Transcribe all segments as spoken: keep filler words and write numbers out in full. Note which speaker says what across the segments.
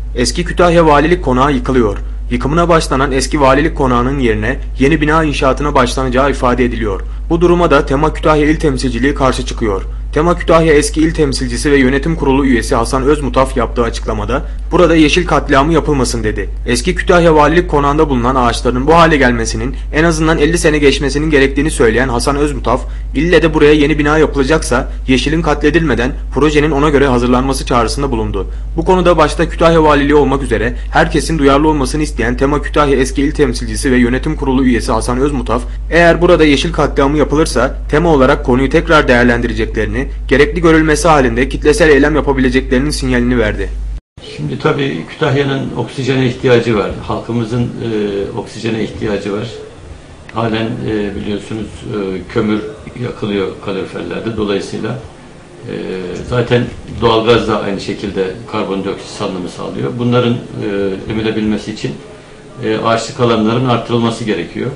Speaker 1: Eski Kütahya Valilik Konağı yıkılıyor. Yıkımına başlanan eski valilik konağının yerine yeni bina inşaatına başlanacağı ifade ediliyor. Bu duruma da Tema Kütahya İl Temsilciliği karşı çıkıyor. Tema Kütahya eski il temsilcisi ve yönetim kurulu üyesi Hasan Özmutaf yaptığı açıklamada burada yeşil katliamı yapılmasın dedi. Eski Kütahya Valilik Konağı'nda bulunan ağaçların bu hale gelmesinin en azından elli sene geçmesinin gerektiğini söyleyen Hasan Özmutaf, ille de buraya yeni bina yapılacaksa yeşilin katledilmeden projenin ona göre hazırlanması çağrısında bulundu. Bu konuda başta Kütahya Valiliği olmak üzere herkesin duyarlı olmasını isteyen Tema Kütahya eski il temsilcisi ve yönetim kurulu üyesi Hasan Özmutaf, eğer burada yeşil katliamı yapılırsa Tema olarak konuyu tekrar değerlendireceklerini, gerekli görülmesi halinde kitlesel eylem yapabileceklerinin sinyalini verdi.
Speaker 2: Şimdi tabii Kütahya'nın oksijene ihtiyacı var. Halkımızın e, oksijene ihtiyacı var. Halen e, biliyorsunuz e, kömür yakılıyor kaloriferlerde. Dolayısıyla e, zaten doğalgaz da aynı şekilde karbondioksit salınımı sağlıyor. Bunların e, emilebilmesi için e, ağaçlık alanların artırılması gerekiyor.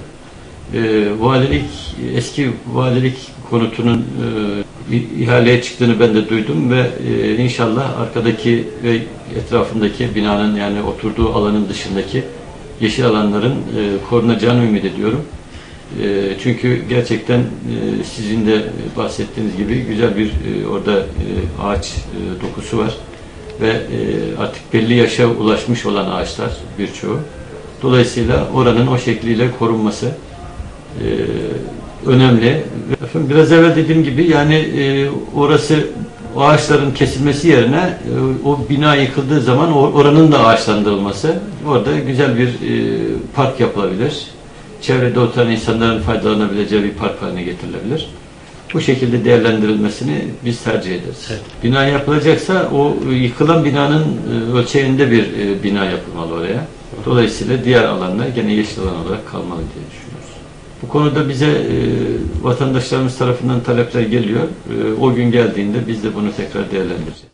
Speaker 2: E, valilik, eski valilik konutunun e, ihaleye çıktığını ben de duydum ve e, inşallah arkadaki ve etrafındaki binanın, yani oturduğu alanın dışındaki yeşil alanların e, korunacağını ümit ediyorum. E, çünkü gerçekten e, sizin de bahsettiğiniz gibi güzel bir e, orada e, ağaç e, dokusu var ve e, artık belli yaşa ulaşmış olan ağaçlar birçoğu. Dolayısıyla oranın o şekliyle korunması e, önemli. Biraz evvel dediğim gibi yani e, orası ağaçların kesilmesi yerine e, o bina yıkıldığı zaman oranın da ağaçlandırılması, orada güzel bir e, park yapılabilir. Çevrede oturan insanların faydalanabileceği bir park haline getirilebilir. Bu şekilde değerlendirilmesini biz tercih ederiz. Evet. Bina yapılacaksa o yıkılan binanın e, ölçeğinde bir e, bina yapılmalı oraya. Dolayısıyla diğer alanlar gene yeşil alan olarak kalmalı diye düşünüyoruz. Bu konuda bize e, vatandaşlarımız tarafından talepler geliyor. E, o gün geldiğinde biz de bunu tekrar değerlendireceğiz.